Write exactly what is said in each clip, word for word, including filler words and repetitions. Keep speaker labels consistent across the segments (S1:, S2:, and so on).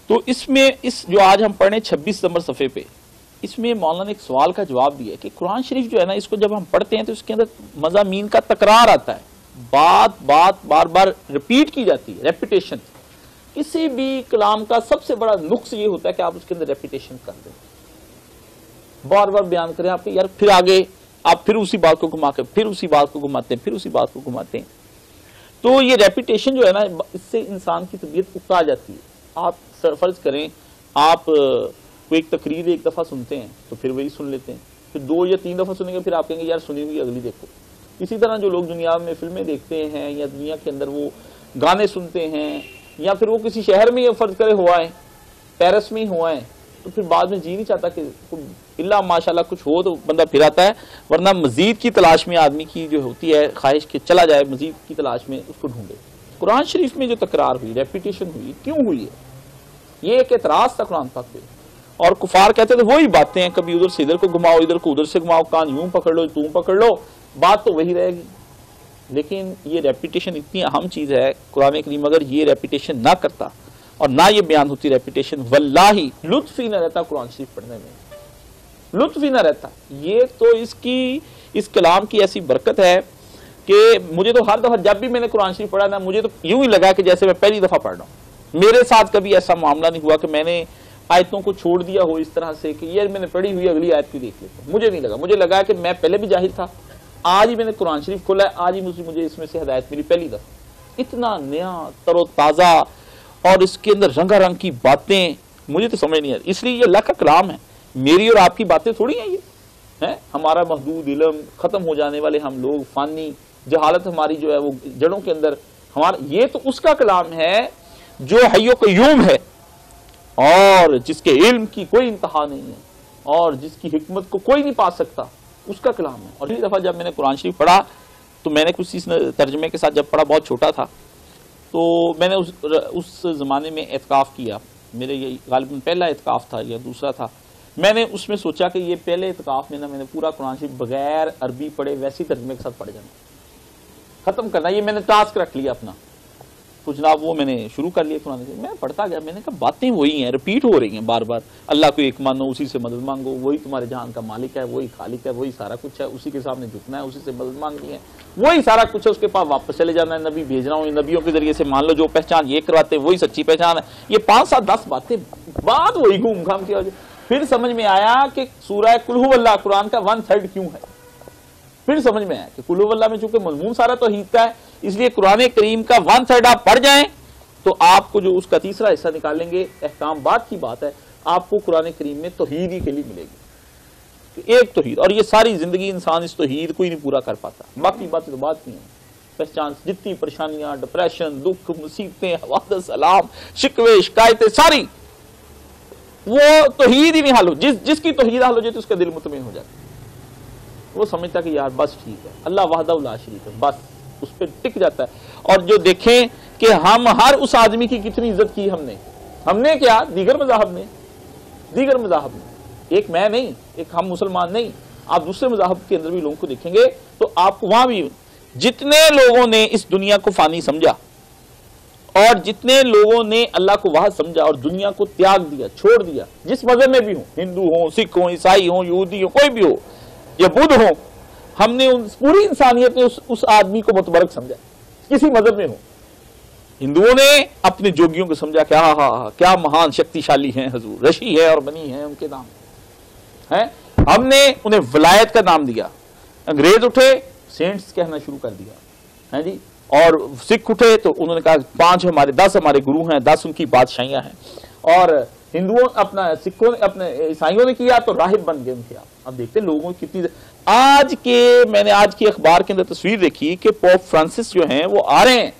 S1: تو اس میں اس جو آج ہم پڑھیں چھبیس نمبر صفحے پہ، اس میں مولانا نے ایک سوال کا جواب دیا کہ قرآن شریف جو ہے نا، اس کو جب ہم پڑھتے ہیں تو اس کے اندر مضامین کا تکرار آتا ہے، بات بات بار بار ریپیٹ کی جاتی ہے، ریپیٹیشن۔ کسی بھی کلام کا سب سے بڑا نقص یہ ہوتا ہے کہ آپ اس کے اندر ریپیٹیشن کر دیں، بار بار بیان کریں آپ کے یار، پھر آگے آپ پھر اسی بات کو گھما کے پھر اسی بات کو گھماتے ہیں، پھر اسی بات کو گھماتے ہیں۔ تو یہ ریپیٹیشن جو ہے نا، اس سے انسان کی طبیعت اکتا جاتی ہے۔ آپ فرض کریں آپ کوئی ایک تقریر ایک دفعہ سنتے ہیں تو پھر وہی سن لیتے ہیں، پھر دو یا تین دفعہ سنیں گے، پھر آپ کہیں گے یار سنی ہوئی اگلی دیکھو۔ اسی طرح جو لوگ دنیا میں فلمیں دیکھتے ہیں یا دنیا کے اندر وہ گانے سنتے ہیں، یا پھر وہ کسی شہر میں فرض کرے ہوا ہے، پیرس میں ہی ہوا ہے، تو پھر بعد میں جی نہیں چاہتا کہ اللہ ماشاءاللہ کچھ ہو تو بندہ پھر آتا ہے، ورنہ مزید کی تلاش میں آدمی کی جو ہوتی ہے خواہش کہ چلا جائے مزید کی تلاش میں، اس کو ڈھونڈے۔ قرآن شریف میں جو تکرار ہوئی، ریپیٹیشن ہوئی، کیوں ہوئی ہے؟ یہ ایک اعتراض تھا قرآن پاک پہ، اور کفار کہتے تھے وہی باتیں ہیں، کبھی ادھر سے ادھر کو گھماؤ، ادھر کو ادھر سے گھماؤ، کان یوں پکڑ لو تم پکڑ لو، بات تو وہی رہے گی۔ لیکن یہ ریپیٹیشن اتنی اہم چیز ہے، قرآن کریم اگر یہ ریپیٹیشن نہ کرتا اور نہ یہ بیان ہوتی ریپیٹیشن، واللہ لطف ہی نہ رہتا قرآن شریف پڑھنے میں، لطف ہی نہ رہتا۔ یہ تو اس کی اس کلام کی ایسی برکت ہے کہ مجھے تو ہر دفعہ جب بھی میں نے قرآن شریف پڑھا نا، مجھے تو یوں ہی لگا کہ جیسے میں پہلی دفعہ پڑھ رہا ہوں۔ میرے ساتھ کبھی ایسا معاملہ نہیں ہوا کہ میں نے آیتوں کو چھوڑ دیا ہو اس طرح سے کہ یہ میں نے پڑھی ہوئی اگلی آیت بھی دیکھ لیتا ہوں، مجھے نہیں لگا۔ مجھے لگا کہ میں پہلے بھی جاہل تھا، آج ہی میں نے قرآن شریف کھولا ہے، آج ہی مجھے مجھے اس میں سے ہدایت ملی پہلی دفعہ۔ اتنا نیا تر و تازہ، اور اس کے اندر رنگا رنگ کی باتیں، مجھے تو سمجھ نہیں آتی۔ اس لیے یہ اللہ کا کلام ہے، میری اور آپ کی باتیں تھوڑی ہیں یہ ہے۔ ہمارا محدود علم، ختم ہو جانے والے ہم لوگ، فانی جہالت ہماری جو ہے وہ جڑوں کے اندر ہمارا، یہ تو اس کا کلام ہے جو حی و قیوم ہے، اور جس کے علم کی کوئی انتہا نہیں ہے، اور جس کی حکمت کو کوئی نہیں پا سکتا، اس کا کلام ہے۔ اور پہلی دفعہ جب میں نے قرآن شریف پڑھا تو میں نے کچھ اس ترجمے کے ساتھ جب پڑھا، بہت چھوٹا تھا، تو میں نے اس اس زمانے میں اعتکاف کیا، میرے یہ غالباً پہلا اعتکاف تھا یا دوسرا تھا۔ میں نے اس میں سوچا کہ یہ پہلے اعتکاف میں نا میں نے پورا قرآن شریف بغیر عربی پڑھے ویسی ترجمے کے ساتھ پڑھ جانا، ختم کرنا، یہ میں نے ٹاسک رکھ لیا اپنا۔ تو جناب وہ میں نے شروع کر لیا قرآن شریف، میں پڑھتا گیا، میں نے کہا باتیں وہی ہیں، ریپیٹ ہو رہی ہیں بار بار، اللہ کو ایک مانو، اسی سے مدد مانگو، وہی تمہارے جہان کا مالک ہے، وہی خالق ہے، وہی سارا کچھ ہے، اسی کے سامنے جھکنا ہے، اسی سے مدد مانگنی ہے، وہی سارا کچھ ہے، اس کے پاس واپس چلے جانا ہے، نبی بھیج رہا ہوں، نبیوں کے ذریعے سے مان لو، جو پہچان یہ کرواتے وہی سچی پہچان ہے۔ یہ پانچ سات دس باتیں بات وہی گھوم گھام کی وجہ، پھر سمجھ میں آیا کہ سورہ قل ھو اللہ قرآن کا ون تھرڈ کیوں ہے۔ پھر سمجھ میں آیا کہ قل ھو اللہ میں چونکہ مضمون سارا توحید کا ہے، اس لیے قرآن کریم کا ون تھرڈ آپ پڑھ جائیں تو آپ کو جو اس کا تیسرا حصہ نکالیں گے، احکام بات کی بات ہے، آپ کو قرآن کریم میں توحید ہی کے لیے ملے گی، ایک توحید، اور یہ ساری زندگی انسان اس توحید کو ہی نہیں پورا کر پاتا، باقی باتیں تو بات نہیں ہیں۔ پہچان جتنی پریشانیاں، ڈپریشن، دکھ، مصیبتیں، حوادث، سلام، شکوے، شکایتیں، ساری وہ توحید ہی نہیں حل ہو، جس جس کی توحید حل ہو جائے تو اس کا دل مطمئن ہو جاتا ہے، وہ سمجھتا کہ یار بس ٹھیک ہے، اللہ وحدہ لا شریک ہے، بس اس پہ ٹک جاتا ہے۔ اور جو دیکھیں کہ ہم ہر اس آدمی کی کتنی عزت کی ہم نے ہم نے کیا دیگر مذاہب نے دیگر مذاہب نے ایک میں نہیں، ایک ہم مسلمان نہیں، آپ دوسرے مذاہب کے اندر بھی لوگوں کو دیکھیں گے تو آپ کو وہاں بھی جتنے لوگوں نے اس دنیا کو فانی سمجھا، اور جتنے لوگوں نے اللہ کو واحد سمجھا اور دنیا کو تیاگ دیا، چھوڑ دیا، جس مذہب میں بھی ہوں، ہندو ہوں، سکھ ہوں، عیسائی ہوں، یہودی ہوں، کوئی بھی ہو یا بدھ ہوں، ہم نے پوری انسانیت نے اس, اس آدمی کو متبرک سمجھا، کسی مذہب میں ہو۔ ہندوؤں نے اپنے جوگیوں کو سمجھا کہ ہاں ہاں کیا مہان شکتی شالی ہیں حضور، رشی ہے اور بنی ہے ان کے نام ہیں، ہم نے انہیں ولایت کا نام دیا۔ انگریز اٹھے سینٹس کہنا شروع کر دیا ہے جی، اور سکھ اٹھے تو انہوں نے کہا پانچ ہمارے دس ہمارے گرو ہیں، دس ان کی بادشاہیاں ہیں، اور ہندوؤں اپنا سکھوں نے اپنے عیسائیوں نے کیا تو راہب بن گئے ان کے۔ اب دیکھتے ہیں لوگوں کی کتنی، آج کے میں نے آج کی اخبار کے اندر تصویر دیکھی کہ پوپ فرانسس جو ہیں وہ آ رہے ہیں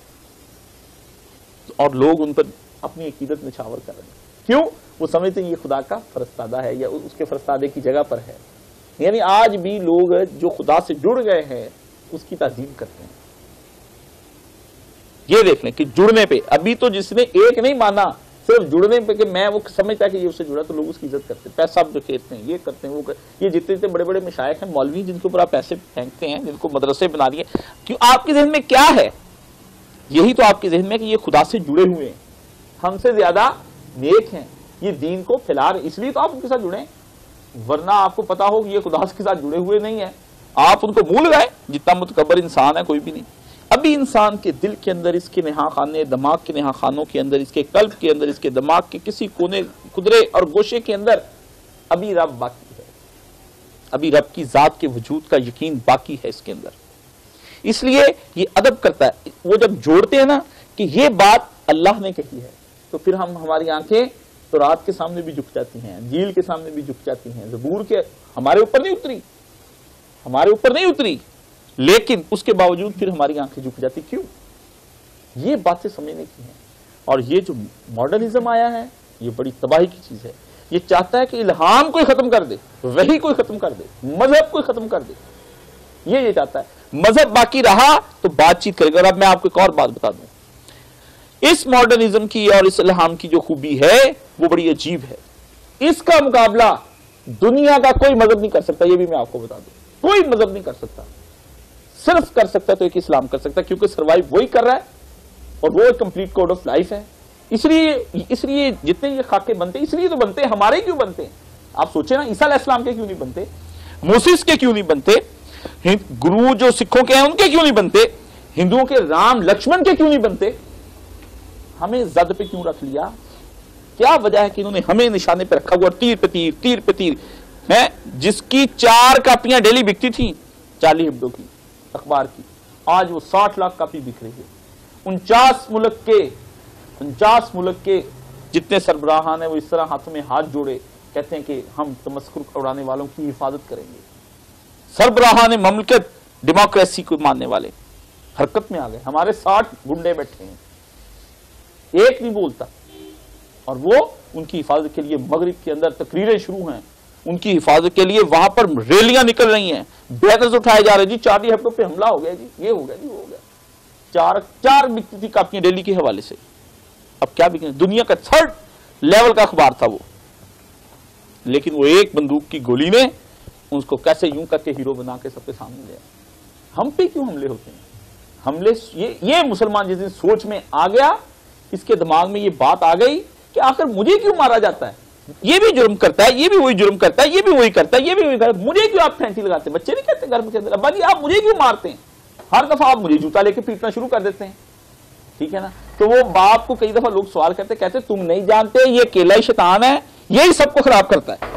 S1: اور لوگ ان پر اپنی عقیدت نچھاور کر رہے ہیں، کیوں؟ وہ سمجھتے ہیں یہ خدا کا فرستادہ ہے یا اس کے فرستادے کی جگہ پر ہے، یعنی آج بھی لوگ جو خدا سے جڑ گئے ہیں اس کی تعظیم کرتے ہیں۔ یہ دیکھ لیں کہ جڑنے پہ، ابھی تو جس نے ایک نہیں مانا، صرف جڑنے پہ کہ میں وہ سمجھتا ہے کہ یہ اس سے جڑا تو لوگ اس کی عزت کرتے ہیں، پیسہ جو کھیلتے ہیں، یہ کرتے ہیں، وہ کرتے، یہ جتنے جتنے بڑے بڑے مشائخ ہیں، مولوی جن کے اوپر آپ پیسے پھینکتے ہیں، جن کو مدرسے بنا دیے، کیوں؟ آپ کے ذہن میں کیا ہے؟ یہی تو آپ کے ذہن میں کہ یہ خدا سے جڑے ہوئے ہیں، ہم سے زیادہ نیک ہیں, یہ دین کو پھیلا رہے, اس لیے تو آپ ان کے ساتھ جڑیں, ورنہ آپ کو پتا ہو کہ یہ خدا کے ساتھ جڑے ہوئے نہیں ہیں, آپ ان کو بھول گئے. جتنا متکبر انسان ہے کوئی بھی نہیں. ابھی انسان کے دل کے اندر, اس کے نہا خانے دماغ کے نہا خانوں کے اندر, اس کے قلب کے اندر, اس کے دماغ کے کسی کونے قدرے اور گوشے کے اندر ابھی رب باقی ہے, ابھی رب کی ذات کے وجود کا یقین باقی ہے اس کے اندر. اس لیے یہ ادب کرتا ہے. وہ جب جوڑتے ہیں نا کہ یہ بات اللہ نے کہی ہے, تو پھر ہم ہماری آنکھیں تورات کے سامنے بھی جھک جاتی ہیں, انجیل کے سامنے بھی جھک جاتی ہیں, زبور کے ہمارے اوپر نہیں اتری, ہمارے اوپر نہیں اتری, لیکن اس کے باوجود پھر ہماری آنکھیں جھک جاتی. کیوں؟ یہ باتیں سمجھنے کی ہیں. اور یہ جو ماڈرنزم آیا ہے یہ بڑی تباہی کی چیز ہے. یہ چاہتا ہے کہ الہام کوئی ختم کر دے, وحی کوئی ختم کر دے, مذہب کوئی ختم کر دے. یہ یہ چاہتا ہے. مذہب باقی رہا تو بات چیت کرے گا. اور اب میں آپ کو ایک اور بات بتا دوں, اس ماڈرنزم کی اور اس الہام کی جو خوبی ہے وہ بڑی عجیب ہے. اس کا مقابلہ دنیا کا کوئی مذہب نہیں کر سکتا. یہ بھی میں آپ کو بتا دوں, کوئی مذہب نہیں کر سکتا. صرف کر سکتا تو ایک اسلام کر سکتا, کیونکہ سروائیو وہی کر رہا ہے اور وہ ایک کمپلیٹ کوڈ آف لائف ہے. اس لیے اس لیے جتنے یہ خاکے بنتے اس لیے تو بنتے. ہمارے کیوں بنتے ہیں آپ سوچیں نا, عیسیٰ علیہ السلام کے کیوں نہیں بنتے, موسیس کے کیوں نہیں بنتے, گرو جو سکھوں کے ہیں ان کے کیوں نہیں بنتے, ہندوؤں کے رام لکشمن کے کیوں نہیں بنتے. ہمیں زد پہ کیوں رکھ لیا؟ کیا وجہ ہے کہ انہوں نے ہمیں نشانے پہ رکھا ہوا, تیر پہ تیر, تیر پہ تیر ہے. جس کی چار کاپیاں ڈیلی بکتی تھیں چارلی ہبڈو کی اخبار کی, آج وہ ساٹھ لاکھ کاپی بک رہی ہے. انچاس ملک کے انچاس ملک کے جتنے سربراہان ہیں وہ اس طرح ہاتھوں میں ہاتھ جوڑے کہتے ہیں کہ ہم تمسخر اڑانے والوں کی حفاظت کریں گے. سربراہان مملکت ڈیموکریسی کو ماننے والے حرکت میں آ گئے. ہمارے ساٹھ گنڈے بیٹھے ہیں, ایک نہیں بولتا, اور وہ ان کی حفاظت کے لیے مغرب کے اندر تقریریں شروع ہیں, ان کی حفاظت کے لیے وہاں پر ریلیاں نکل رہی ہیں, بینرز اٹھائے جا رہے ہیں. جی چارلی ہیبڈو پہ حملہ ہو گیا, جی یہ ہو گیا, جی وہ ہو گیا. چار چار بکتی تھی کاپیاں ڈیلی کے حوالے سے, اب کیا بکنے. دنیا کا تھرڈ لیول کا اخبار تھا وہ, لیکن وہ ایک بندوق کی گولی نے اس کو کیسے یوں کر کے ہیرو بنا کے سب کے سامنے لیا. ہم پہ کیوں حملے ہوتے ہیں؟ حملے یہ, یہ مسلمان جس دن سوچ میں آ گیا, اس کے دماغ میں یہ بات آ گئی کہ آخر مجھے کیوں مارا جاتا ہے, یہ بھی جرم کرتا ہے, یہ بھی وہی جرم کرتا ہے, یہ بھی وہی کرتا ہے, یہ بھی وہی کرتا ہے, مجھے کیوں آپ پھینسی لگاتے ہیں. بچے نہیں کہتے گھر کے اندر, ابا جی آپ مجھے کیوں مارتے ہیں, ہر دفعہ آپ مجھے جوتا لے کے پیٹنا شروع کر دیتے ہیں. ٹھیک ہے نا. تو وہ باپ کو کئی دفعہ لوگ سوال کرتے کہتے تم نہیں جانتے یہ اکیلا ہی شیطان ہے, یہی سب کو خراب کرتا ہے.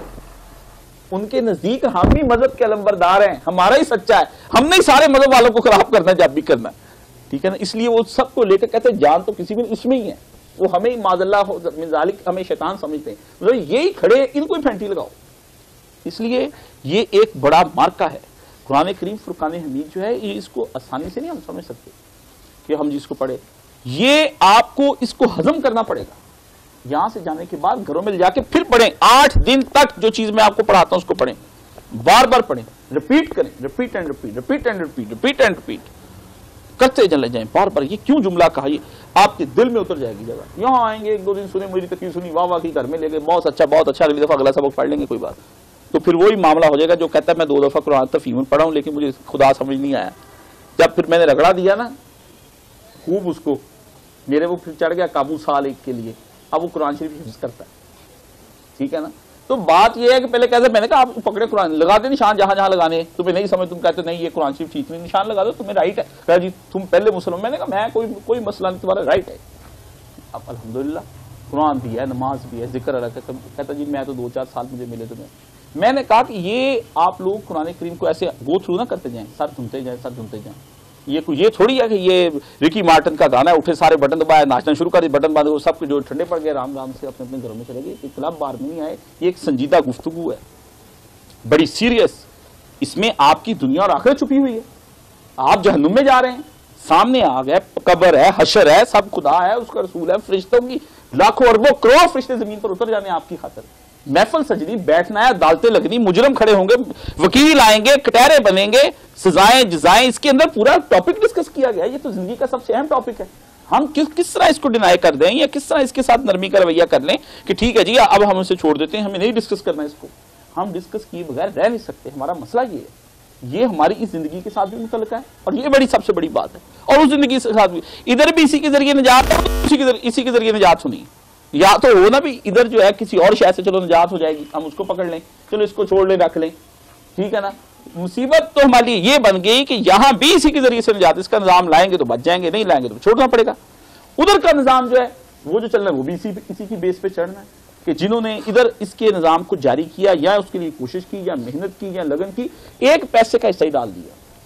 S1: ان کے نزدیک ہم ہی مذہب کے علمبردار ہیں, ہمارا ہی سچا ہے, ہم نے سارے مذہب والوں کو خراب کرنا ہے جب بھی کرنا ہے. ٹھیک ہے نا. اس لیے وہ سب کو لے کے کہتے ہیں جان تو کسی بھی اس میں ہی ہے, وہ ہمیں معاذ اللہ من ذالک ہمیں شیطان سمجھتے ہیں, یہی کھڑے ان کو ہی پھینٹی لگاؤ. اس لیے یہ ایک بڑا مارکا ہے. قرآن کریم فرقان حمید جو ہے یہ اس کو آسانی سے نہیں ہم سمجھ سکتے کہ ہم جس کو پڑھے, یہ آپ کو اس کو ہضم کرنا پڑے گا. یہاں سے جانے کے بعد گھروں میں جا کے پھر پڑھیں, آٹھ دن تک جو چیز میں آپ کو پڑھاتا ہوں اس کو پڑھیں, بار بار پڑھیں, ریپیٹ کریں, repeat and repeat, repeat and repeat, repeat and repeat کرتے چلے جائیں بار بار. یہ کیوں جملہ کہا, یہ آپ کے دل میں اتر جائے گی جگہ. یہاں آئیں گے ایک دو دن سنیں, میری تقریر سنی, واہ واہ کی, گھر میں لے گئے, بہت اچھا بہت اچھا, اگلی دفعہ اگلا سبق پڑھ لیں گے, کوئی بات. تو پھر وہی معاملہ ہو جائے گا جو کہتا ہے میں دو دفعہ قرآن تفہیم پڑھا ہوں لیکن مجھے خدا سمجھ نہیں آیا. جب پھر میں نے رگڑا دیا نا خوب اس کو, میرے وہ پھر چڑھ گیا قابو سال ایک کے لیے, اب وہ قرآن شریف حفظ کرتا ہے. ٹھیک ہے نا. تو بات یہ ہے کہ پہلے کیسے میں نے کہا آپ پکڑے قرآن لگا دیں نشان جہاں جہاں لگانے, تمہیں نہیں سمجھ, تم کہتے نہیں یہ قرآن شریف ٹھیک نہیں, نشان لگا دو, تمہیں رائٹ ہے. کہا جی تم پہلے مسلمان. میں نے کہا میں کوئی کوئی مسئلہ نہیں, تمہارا رائٹ ہے. اب الحمدللہ قرآن بھی ہے, نماز بھی ہے, ذکر الگ ہے. کہتا جی میں تو دو چار سال مجھے ملے تمہیں. میں نے کہا کہ یہ آپ لوگ قرآن کریم کو ایسے گو تھرو نہ کرتے جائیں, سر دھنتے جائیں سر دھنتے جائیں. یہ یہ تھوڑی ہے کہ یہ رکی مارٹن کا گانا ہے, اٹھے سارے بٹن دبائے ناچنا شروع کر دے, بٹن باندھے, وہ سب کے جو ٹھنڈے پڑ گئے رام رام سے اپنے اپنے گھروں میں چلے گئے. ایک کلب بار میں نہیں آئے, یہ ایک سنجیدہ گفتگو ہے, بڑی سیریس. اس میں آپ کی دنیا اور آخرت چھپی ہوئی ہے. آپ جہنم میں جا رہے ہیں, سامنے آ گئے, قبر ہے, حشر ہے, سب خدا ہے, اس کا رسول ہے, فرشتوں کی لاکھوں اربوں کروڑ فرشتے زمین پر اتر جانے آپ کی خاطر. محفل سجنی, بیٹھنا ہے, عدالتیں لگنی, مجرم کھڑے ہوں گے, وکیل آئیں گے, کٹہرے بنیں گے, سزائیں جزائیں, اس کے اندر پورا ٹاپک ڈسکس کیا گیا. یہ تو زندگی کا سب سے اہم ٹاپک ہے. ہم کس کس طرح اس کو ڈینائی کر دیں یا کس طرح اس کے ساتھ نرمی کا رویہ کر لیں کہ ٹھیک ہے جی اب ہم اسے چھوڑ دیتے ہیں, ہمیں نہیں ڈسکس کرنا اس کو. ہم ڈسکس کیے بغیر رہ نہیں سکتے. ہمارا مسئلہ یہ ہے, یہ ہماری اس زندگی کے ساتھ بھی متعلق ہے, اور یہ بڑی سب سے بڑی بات ہے. اور اس زندگی کے ساتھ بھی ادھر بھی اسی کے ذریعے نجات ہے, اسی کے ذریعے نجات ہونی. یا تو ہو نا بھی ادھر جو ہے کسی اور شہر سے چلو نجات ہو جائے گی، ہم اس کو پکڑ لیں، چلو اس کو چھوڑ لیں رکھ لیں، ٹھیک ہے نا. مصیبت تو ہماری یہ بن گئی کہ یہاں بھی اسی کے ذریعے سے نجات، اس کا نظام لائیں گے تو بچ جائیں گے، نہیں لائیں گے تو چھوڑنا پڑے گا. ادھر کا نظام جو ہے وہ جو چل رہا ہے وہ بھی اسی اسی کی بیس پہ چڑھنا ہے کہ جنہوں نے ادھر اس کے نظام کو جاری کیا یا اس کے لیے کوشش کی یا محنت کی یا لگن کی، ایک پیسے کا حصہ ہی ڈال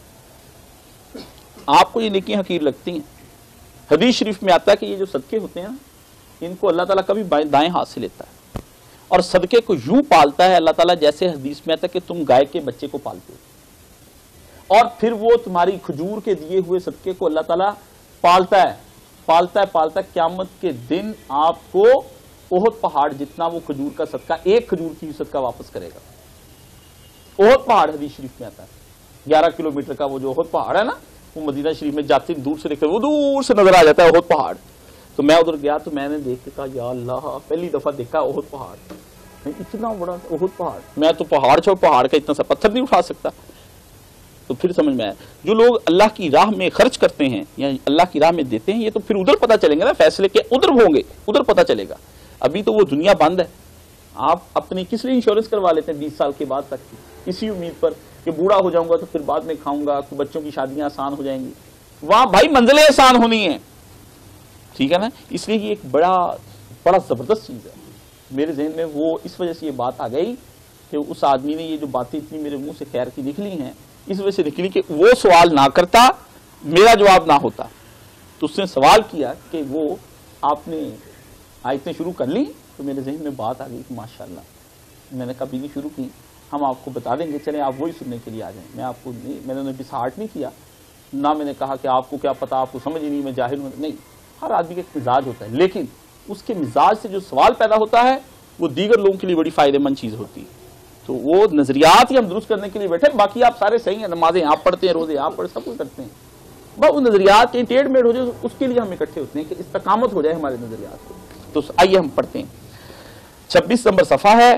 S1: دیا. آپ کو یہ نیکیاں حقیر لگتی ہیں. حدیث شریف میں آتا ہے کہ یہ جو صدقے ہوتے ہیں نا، ان کو اللہ تعالیٰ کبھی دائیں ہاتھ سے لیتا ہے، اور صدقے کو یوں پالتا ہے اللہ تعالیٰ جیسے حدیث میں آتا ہے کہ تم گائے کے بچے کو پالتے ہو، اور پھر وہ تمہاری کھجور کے دیے ہوئے صدقے کو اللہ تعالیٰ پالتا ہے پالتا ہے پالتا ہے قیامت کے دن آپ کو احد پہاڑ جتنا وہ کھجور کا صدقہ، ایک کھجور کی صدقہ واپس کرے گا. احد پہاڑ حدیث شریف میں آتا ہے، گیارہ کلومیٹر کا وہ جو احد پہاڑ ہے نا، وہ مدینہ شریف میں جاتے دور سے دیکھتے وہ دور سے نظر آ جاتا ہے احد پہاڑ. تو میں ادھر گیا تو میں نے دیکھ کے کہا یا اللہ، پہلی دفعہ دیکھا احد پہاڑ، اتنا بڑا احد پہاڑ، میں تو پہاڑ چھوڑ پہاڑ کا اتنا سا پتھر نہیں اٹھا سکتا. تو پھر سمجھ میں آیا جو لوگ اللہ کی راہ میں خرچ کرتے ہیں یا اللہ کی راہ میں دیتے ہیں، یہ تو پھر ادھر پتہ چلیں گے نا، فیصلے کے ادھر ہوں گے، ادھر پتہ چلے گا. ابھی تو وہ دنیا بند ہے. آپ اپنی کس لیے انشورنس کروا لیتے ہیں بیس سال کے بعد تک کی، اسی امید پر کہ بوڑھا ہو جاؤں گا تو پھر بعد میں کھاؤں گا، بچوں کی شادیاں آسان ہو جائیں گی. وہاں بھائی منزلیں آسان ہونی ہیں، ٹھیک ہے نا. اس لیے یہ ایک بڑا بڑا زبردست چیز ہے. میرے ذہن میں وہ اس وجہ سے یہ بات آ گئی کہ اس آدمی نے یہ جو باتیں اتنی میرے منہ سے خیر کی نکلی ہیں، اس وجہ سے نکلی کہ وہ سوال نہ کرتا، میرا جواب نہ ہوتا. تو اس نے سوال کیا کہ وہ آپ نے آیتیں شروع کر لی، تو میرے ذہن میں بات آ گئی کہ ماشاءاللہ. میں نے کبھی نہیں شروع کی، ہم آپ کو بتا دیں گے، چلیں آپ وہی سننے کے لیے آ جائیں. میں آپ کو نہیں، میں نے انہیں بساہٹ نہیں کیا، نہ میں نے کہا کہ آپ کو کیا پتا، آپ کو سمجھ ہی نہیں، میں جاہل ہوں. نہیں، ہر آدمی کا ایک مزاج ہوتا ہے، لیکن اس کے مزاج سے جو سوال پیدا ہوتا ہے وہ دیگر لوگوں کے لیے بڑی فائدہ مند چیز ہوتی ہے. تو وہ نظریات ہی ہم درست کرنے کے لیے بیٹھے، باقی آپ سارے صحیح ہیں، نمازیں آپ پڑھتے ہیں، روزے آپ پڑھتے، سب کچھ کرتے ہیں. بس وہ نظریات کے ٹیڑھ میڑ ہو جائے اس کے لیے ہم اکٹھے ہوتے ہیں کہ استقامت ہو جائے ہمارے نظریات کو. تو آئیے ہم پڑھتے ہیں. چھبیس نمبر صفحہ ہے.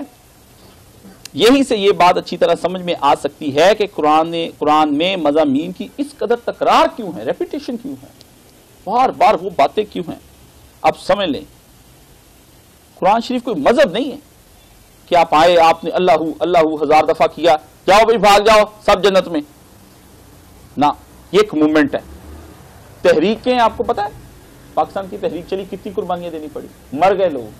S1: یہیں سے یہ بات اچھی طرح سمجھ میں آ سکتی ہے کہ قرآن قرآن میں مضامین کی اس قدر تکرار کیوں ہے، ریپیٹیشن کیوں ہے، بار بار وہ باتیں کیوں ہیں. اب سمجھ لیں، قرآن شریف کوئی مذہب نہیں ہے کہ آپ آئے، آپ نے اللہ اللہ ہزار دفعہ کیا، جاؤ بھائی بھاگ جاؤ سب جنت میں. نہ، یہ ایک موومنٹ ہے. تحریکیں آپ کو پتا ہے پاکستان کی تحریک چلی کتنی قربانیاں دینی پڑی، مر گئے لوگ.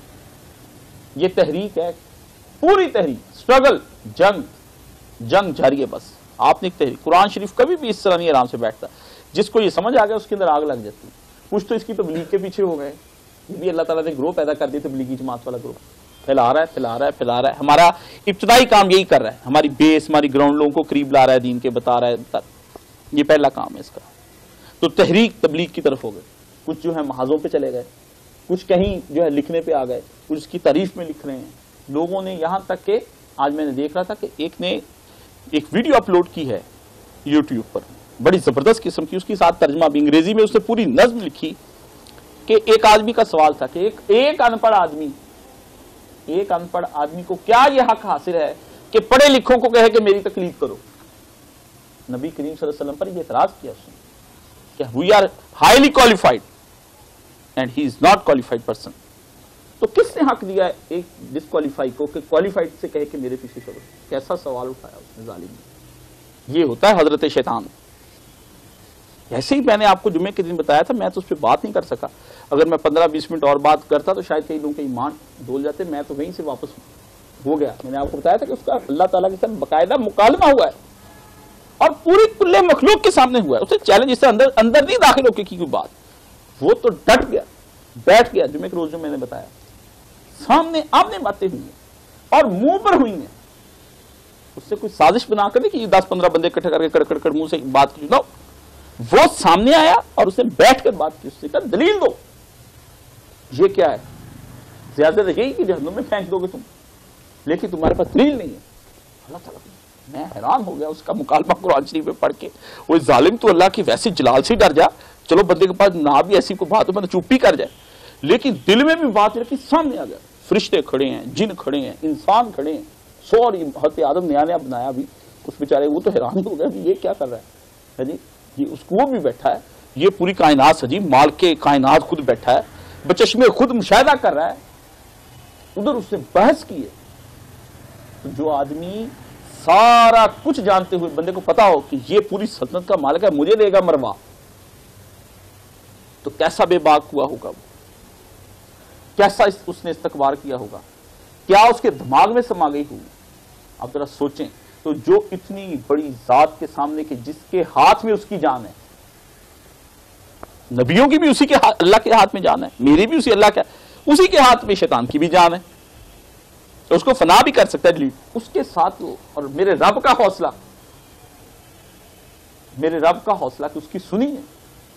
S1: یہ تحریک ہے، پوری تحریک، سٹرگل، جنگ جنگ جاری ہے. بس آپ نے ایک تحریک. قرآن شریف کبھی بھی اس طرح نہیں آرام سے بیٹھتا. جس کو یہ سمجھ آ گیا اس کے اندر آگ لگ جاتی. کچھ تو اس کی تبلیغ کے پیچھے ہو گئے، یہ بھی اللہ تعالیٰ نے گروہ پیدا کر دی، تبلیغی جماعت والا گروہ پھیلا رہا ہے پھیلا رہا ہے پھیلا رہا ہے. ہمارا ابتدائی کام یہی کر رہا ہے، ہماری بیس، ہماری گراؤنڈ لوگوں کو قریب لا رہا ہے، دین کے بتا رہا ہے. یہ پہلا کام ہے اس کا. تو تحریک تبلیغ کی طرف ہو گئے. کچھ جو ہے محاذوں پہ چلے گئے، کچھ کہیں جو ہے لکھنے پہ آ گئے، کچھ اس کی تعریف میں لکھ رہے ہیں. لوگوں نے یہاں تک کہ آج میں نے دیکھ رہا تھا کہ ایک نے ایک ویڈیو اپلوڈ کی ہے یوٹیوب پر، بڑی زبردست قسم کی، اس کے ساتھ ترجمہ بھی انگریزی میں اس نے پوری نظم لکھی کہ ایک آدمی کا سوال تھا کہ ایک ایک ان پڑھ آدمی ایک ان پڑھ آدمی کو کیا یہ حق حاصل ہے کہ پڑھے لکھوں کو کہے کہ میری تقلید کرو. نبی کریم صلی اللہ علیہ وسلم پر یہ اعتراض کیا اس نے کہ we are highly qualified and he is not qualified person. تو کس نے حق دیا ہے ایک ڈسکوالیفائی کو کہ کوالیفائڈ سے کہے کہ میرے پیچھے چلو؟ کیسا سوال اٹھایا اس نے ظالم نے. یہ ہوتا ہے حضرت شیطان. ایسے ہی میں نے آپ کو جمعے کے دن بتایا تھا، میں تو اس پہ بات نہیں کر سکا. اگر میں پندرہ بیس منٹ اور بات کرتا تو شاید کئی لوگوں کے ایمان ڈول جاتے. میں تو وہیں سے واپس ہو گیا. میں نے آپ کو بتایا تھا کہ اس کا اللہ تعالیٰ کے ساتھ باقاعدہ مکالمہ ہوا ہے اور پوری کل مخلوق کے سامنے ہوا ہے. اسے چیلنج، اس سے اندر اندر نہیں داخل ہو کے کی کوئی بات. وہ تو ڈٹ گیا، بیٹھ گیا. جمعے کے روز جو میں نے بتایا سامنے آمنے باتیں ہوئی ہیں اور منہ پر ہوئی ہیں. اس سے کوئی سازش بنا کر نہیں کہ دس پندرہ بندے اکٹھے کر کے کڑ کڑ کڑ منہ سے بات کی. وہ سامنے آیا اور اس نے بیٹھ کر بات کی. اس سے کہا دلیل دو. یہ کیا ہے؟ زیادہ یہی کہ جہنم میں پھینک دو گے تم، لیکن تمہارے پاس دلیل نہیں ہے. اللہ تعالیٰ، میں حیران ہو گیا اس کا مکالمہ قرآن شریف میں پڑھ کے. وہ ظالم تو اللہ کی ویسے جلال سے ڈر جا. چلو بندے کے پاس نہ بھی ایسی کوئی بات ہو بندہ چپ ہی کر جائے، لیکن دل میں بھی بات رکھی. سامنے آ گیا، فرشتے کھڑے ہیں، جن کھڑے ہیں، انسان کھڑے ہیں، سو اور حضرت آدم نیا نیا بنایا بھی. اس بیچارے وہ تو حیران ہو گیا کہ یہ کیا کر رہا ہے جی. یہ اس کو وہ بھی بیٹھا ہے، یہ پوری کائنات سجی، مال کے کائنات خود بیٹھا ہے. بچشمے خود مشاہدہ کر رہا ہے، ادھر اس نے بحث کی ہے. تو جو آدمی سارا کچھ جانتے ہوئے بندے کو پتا ہو کہ یہ پوری سلطنت کا مالک ہے، مجھے دے گا مروا، تو کیسا بے باک ہوا ہوگا وہ، کیسا اس نے استکبار کیا ہوگا، کیا اس کے دماغ میں سما گئی ہوگی. آپ ذرا سوچیں. تو جو اتنی بڑی ذات کے سامنے کہ جس کے ہاتھ میں اس کی جان ہے، نبیوں کی بھی اسی کے ہاتھ، اللہ کے ہاتھ میں جان ہے، میری بھی اسی اللہ کے اسی کے ہاتھ میں، شیطان کی بھی جان ہے، تو اس کو فنا بھی کر سکتا ہے ڈیلیٹ. اس کے ساتھ وہ، اور میرے رب کا حوصلہ، میرے رب کا حوصلہ کہ اس کی سنی ہے،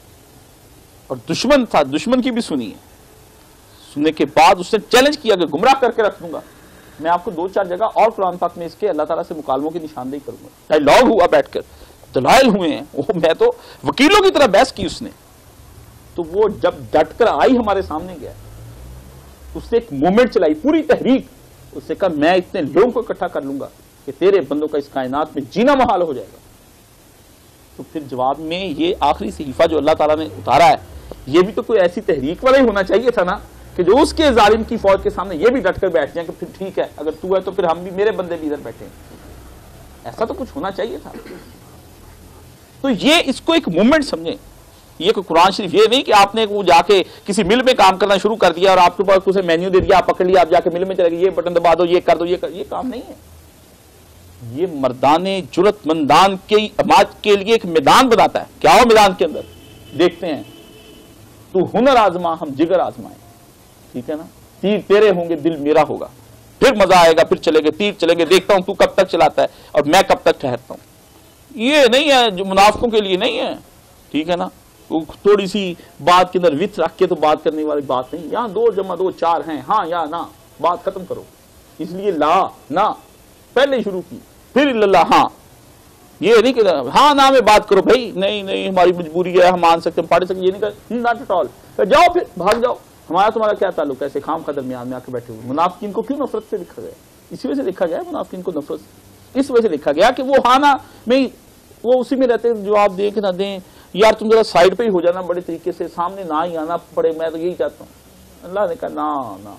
S1: اور دشمن تھا، دشمن کی بھی سنی ہے. سننے کے بعد اس نے چیلنج کیا کہ گمراہ کر کے رکھ دوں گا. میں آپ کو دو چار جگہ اور قرآن پاک میں اس کے اللہ تعالیٰ سے مکالموں کی نشاندہی کروں گا. ڈائیلاگ ہوا بیٹھ کر، دلائل ہوئے ہیں، وہ میں تو وکیلوں کی طرح بحث کی اس نے. تو وہ جب ڈٹ کر آئی ہمارے سامنے گیا، اس نے ایک مومنٹ چلائی، پوری تحریک. اس نے کہا میں اتنے لوگوں کو اکٹھا کر لوں گا کہ تیرے بندوں کا اس کائنات میں جینا محال ہو جائے گا. تو پھر جواب میں یہ آخری صحیفہ جو اللہ تعالیٰ نے اتارا ہے، یہ بھی تو کوئی ایسی تحریک والا ہی ہونا چاہیے تھا نا، کہ جو اس کے ظالم کی فوج کے سامنے یہ بھی ڈٹ کر بیٹھ جائیں کہ پھر ٹھیک ہے، اگر تو ہے تو پھر ہم بھی، میرے بندے بھی ادھر بیٹھے ہیں. ایسا تو کچھ ہونا چاہیے تھا. تو یہ اس کو ایک مومنٹ سمجھیں. یہ کوئی قرآن شریف یہ نہیں کہ آپ نے وہ جا کے کسی مل میں کام کرنا شروع کر دیا اور آپ کے پاس اسے مینیو دے دیا، آپ پکڑ لیا، آپ جا کے مل میں چلے گئے، یہ بٹن دبا دو، یہ کر دو، یہ کر. یہ کام نہیں ہے. یہ مردان جرت مندان کے اماج کے لیے ایک میدان بناتا ہے. کیا ہو میدان کے اندر دیکھتے ہیں، تو ہنر آزما ہم جگر آزمائیں. ٹھیک ہے نا، تیر تیرے ہوں گے دل میرا ہوگا، پھر مزہ آئے گا، پھر چلیں گے، تیر چلیں گے، دیکھتا ہوں تو کب تک چلاتا ہے اور میں کب تک ٹھہرتا ہوں. یہ نہیں ہے جو منافقوں کے لیے نہیں ہے. ٹھیک ہے نا، تھوڑی سی بات کے اندر وتھ رکھ کے تو بات کرنے والی بات نہیں. یہاں دو جمع دو چار ہیں، ہاں یا نہ، بات ختم کرو. اس لیے لا نہ پہلے شروع کی، پھر اللہ ہاں. یہ نہیں کہ ہاں نہ میں بات کرو بھائی، نہیں نہیں ہماری مجبوری ہے، ہم مان سکتے ہیں، پڑھ سکتے. یہ نہیں کہ ناٹ ایٹ آل، جاؤ پھر بھاگ جاؤ. ہمارا تمہارا کیا تعلق ہے ایسے خام کا درمیان میں آ کے بیٹھے ہوئے. منافقین کو کیوں نفرت سے لکھا گیا؟ اسی وجہ سے لکھا گیا منافقین کو نفرت سے، اس وجہ سے لکھا گیا کہ وہ ہاں نہ میں وہ اسی میں رہتے، جواب دیں کہ نہ دیں. یار تم ذرا سائڈ پہ ہی ہو جانا بڑے طریقے سے، سامنے نہ ہی آنا پڑے، میں تو یہی چاہتا ہوں. اللہ نے کہا نا نا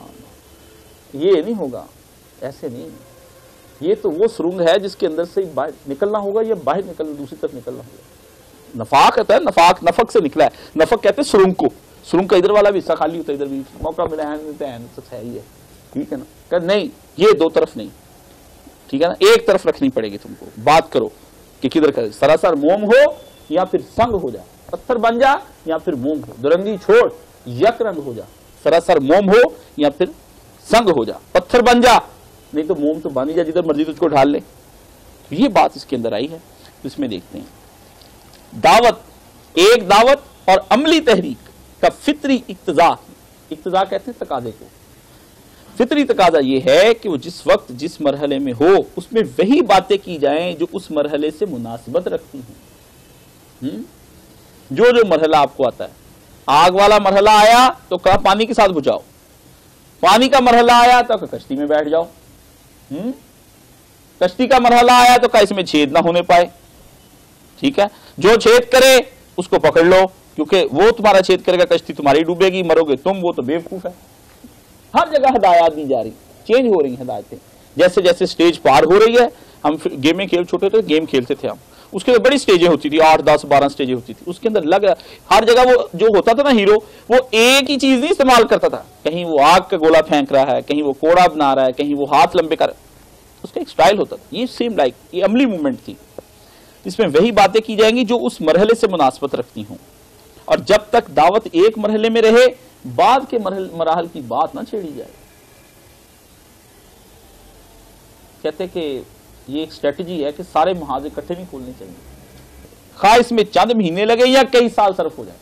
S1: یہ نہیں ہوگا، ایسے نہیں. یہ تو وہ سرنگ ہے جس کے اندر سے باہر نکلنا ہوگا، یا باہر نکلنا دوسری طرف نکلنا ہوگا. نفاق کہتا ہے، نفاق نفق سے نکلا ہے. نفق کہتے ہیں سرنگ کو. سرنگ کا ادھر والا بھی حصہ خالی ہوتا ہے، ادھر بھی موقع ملا ہے سب ہے ہی ہے. ٹھیک ہے نا، کہ نہیں یہ دو طرف نہیں. ٹھیک ہے نا، ایک طرف رکھنی پڑے گی تم کو. بات کرو کہ کدھر کرے، سراسر موم ہو یا پھر سنگ ہو جا، پتھر بن جا یا پھر موم ہو. درندی چھوڑ، یک رنگ ہو جا. سراسر موم ہو یا پھر سنگ ہو جا، پتھر بن جا، نہیں تو موم تو بن ہی جا، جدھر مرضی تجھ کو ڈھال لے. یہ بات اس کے اندر آئی ہے. اس میں دیکھتے ہیں دعوت، ایک دعوت اور عملی تحریک کا فطری اقتضا. اقتضا کہتے ہیں تقاضے کو. فطری تقاضا یہ ہے کہ وہ جس وقت جس مرحلے میں ہو اس میں وہی باتیں کی جائیں جو اس مرحلے سے مناسبت رکھتی ہیں. جو جو مرحلہ آپ کو آتا ہے، آگ والا مرحلہ آیا تو کہا پانی کے ساتھ بجھاؤ، پانی کا مرحلہ آیا تو کہا کشتی میں بیٹھ جاؤ، کشتی کا مرحلہ آیا تو کہا اس میں چھید نہ ہونے پائے. ٹھیک ہے، جو چھید کرے اس کو پکڑ لو، کیونکہ وہ تمہارا چھید کرے گا، کشتی تمہاری ڈوبے گی، مرو گے تم، وہ تو بیوقوف ہے. ہر جگہ ہدایات دی جا رہی، چینج ہو رہی ہیں ہدایتیں جیسے جیسے سٹیج پار ہو رہی ہے. ہم گیمیں کھیل چھوٹے تھے، گیم کھیلتے تھے ہم، اس کے اندر بڑی سٹیجیں ہوتی تھی، آٹھ دس بارہ سٹیجیں ہوتی تھی. اس کے اندر لگ ہر جگہ وہ جو ہوتا تھا نا ہیرو، وہ ایک ہی چیز نہیں استعمال کرتا تھا. کہیں وہ آگ کا گولا پھینک رہا ہے، کہیں وہ کوڑا بنا رہا ہے، کہیں وہ ہاتھ لمبے کر، اس کا ایک سٹائل ہوتا تھا. یہ سیم لائک یہ عملی موومنٹ تھی. اس میں وہی باتیں کی جائیں گی جو اس مرحلے سے مناسبت رکھتی ہوں. اور جب تک دعوت ایک مرحلے میں رہے، بعد کے مراحل کی بات نہ چھیڑی جائے. کہتے کہ یہ ایک اسٹریٹجی ہے کہ سارے محاذ اکٹھے نہیں کھولنے چاہیے، خواہ اس میں چند مہینے لگے یا کئی سال صرف ہو جائے.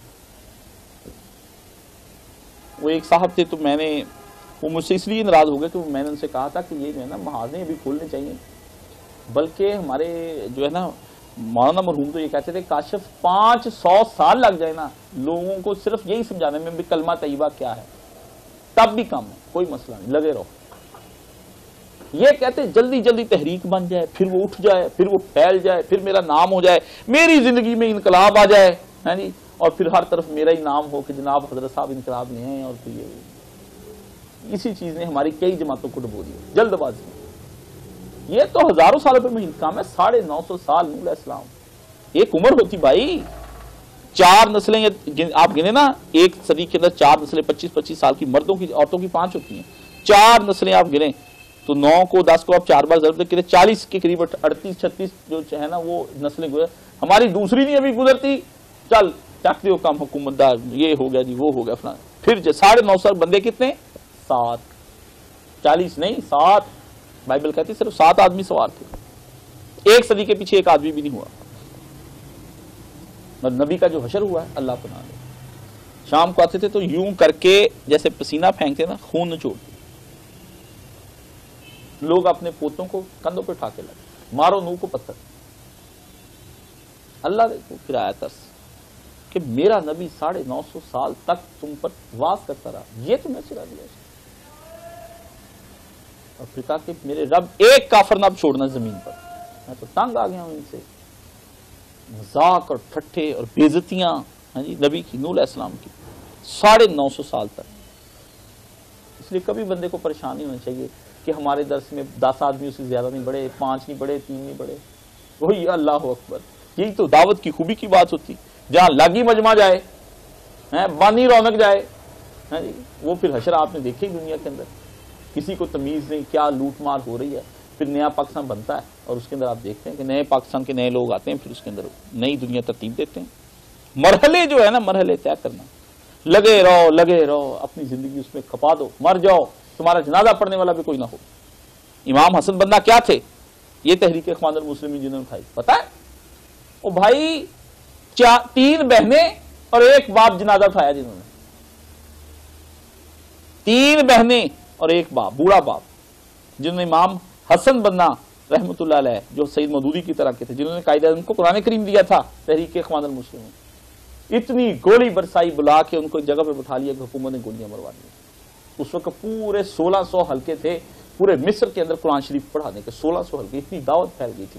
S1: وہ ایک صاحب تھے تو میں نے وہ مجھ سے اس لیے ناراض ہو گئے کہ میں نے ان سے کہا تھا کہ یہ جو ہے نا محاذیں ابھی کھولنے چاہیے، بلکہ ہمارے جو ہے نا مولانا مرحوم تو یہ کہتے تھے کاشف پانچ سو سال لگ جائے نا لوگوں کو صرف یہی سمجھانے میں بھی کلمہ طیبہ کیا ہے، تب بھی کم ہے، کوئی مسئلہ نہیں، لگے رہو. یہ کہتے جلدی جلدی تحریک بن جائے، پھر وہ اٹھ جائے، پھر وہ پھیل جائے، پھر میرا نام ہو جائے، میری زندگی میں انقلاب آ جائے. ہاں جی، اور پھر ہر طرف میرا ہی نام ہو کہ جناب حضرت صاحب انقلاب لے آئے، اور پھر یہ اسی چیز نے ہماری کئی جماعتوں کو ڈبو دیا جلد بازی میں۔ یہ تو ہزاروں سالوں پہ محیط کام ہے، ساڑھے نو سو سال نوح علیہ السلام، ایک عمر ہوتی بھائی، چار نسلیں آپ گنے نا، ایک صدی کے اندر چار نسلیں پچیس پچیس سال کی، مردوں کی عورتوں کی پانچ ہوتی ہیں، چار نسلیں آپ گنے تو نو کو دس کو آپ چار بار ضرب دے، چالیس کے قریب اڑتیس چھتیس جو ہے نا وہ نسلیں گزر، ہماری دوسری نہیں ابھی گزرتی، چل چک دیو کام حکومت دار، یہ ہو گیا جی وہ ہو گیا فلاں، پھر ساڑھے نو سو بندے کتنے؟ سات، چالیس نہیں سات، بائبل کہتی صرف سات آدمی سوار تھے، ایک صدی کے پیچھے ایک آدمی بھی نہیں ہوا۔ اور نبی کا جو حشر ہوا ہے اللہ پناہ دے، شام کو آتے تھے تو یوں کر کے جیسے پسینہ پھینکتے نا، خون نچوڑ، لوگ اپنے پوتوں کو کندھوں پہ اٹھا کے لگے، مارو نوح کو پتھر۔ اللہ دیکھو پھر آیا ترس کہ میرا نبی ساڑھے نو سو سال تک تم پر واز کرتا رہا، یہ تمہیں چرا دیا، اور پھر کہا کہ میرے رب ایک کافر نہ چھوڑنا زمین پر، میں تو تنگ آ گیا ہوں ان سے، مذاق اور ٹھٹھے اور بےعزتیاں ہاں جی نبی کی، نوح علیہ السلام کی، ساڑھے نو سو سال تک۔ اس لیے کبھی بندے کو پریشان نہیں ہونا چاہیے کہ ہمارے درس میں دس آدمی اس سے زیادہ نہیں بڑھے، پانچ نہیں بڑھے، تین نہیں بڑھے، وہی اللہ اکبر، یہی تو دعوت کی خوبی کی بات ہوتی، جہاں لاگی مجمع جائے، بانی رونق جائے، جی وہ پھر حشر آپ نے دیکھے دنیا کے اندر، کسی کو تمیز نہیں، کیا لوٹ مار ہو رہی ہے، پھر نیا پاکستان بنتا ہے اور اس کے اندر آپ دیکھتے ہیں کہ نئے پاکستان کے نئے لوگ آتے ہیں، پھر اس کے اندر نئی دنیا ترتیب دیتے ہیں۔ مرحلے جو ہے نا، مرحلے طے کرنا، لگے رہو لگے رہو، اپنی زندگی اس میں کھپا دو، مر جاؤ، تمہارا جنازہ پڑھنے والا بھی کوئی نہ ہو۔ امام حسن بندہ کیا تھے؟ یہ تحریک اخوان المسلمین جنہوں نے اٹھائی، پتہ ہے او بھائی تین بہنیں اور ایک باپ جنازہ اٹھایا، جنہوں نے تین بہنیں اور ایک باپ، بوڑھا باپ، جنہوں نے امام حسن بننا رحمت اللہ علیہ جو سید مودودی کی طرح کے تھے، جنہوں نے قائد اعظم کو قرآن کریم دیا تھا، تحریک اخوان المسلمین، اتنی گولی برسائی، بلا کے ان کو ایک جگہ پہ بٹھا لیا کہ حکومت نے گولیاں مروا دی۔ اس وقت پورے سولہ سو حلقے تھے پورے مصر کے اندر قرآن شریف پڑھانے کے، سولہ سو حلقے، اتنی دعوت پھیل گئی تھی،